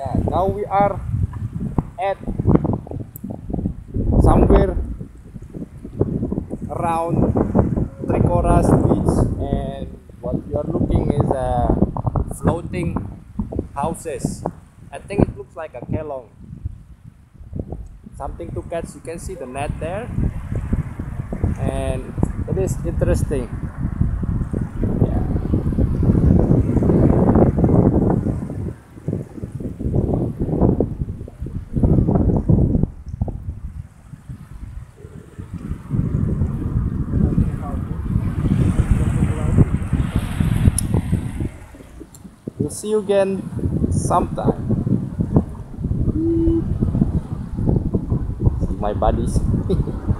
Yeah, now we are at somewhere around Tricoras Beach, and what we are looking is floating houses. I think it looks like a kelong. Something to catch. You can see the net there, and it is interesting. Yeah. We'll see you again sometime. See my buddies.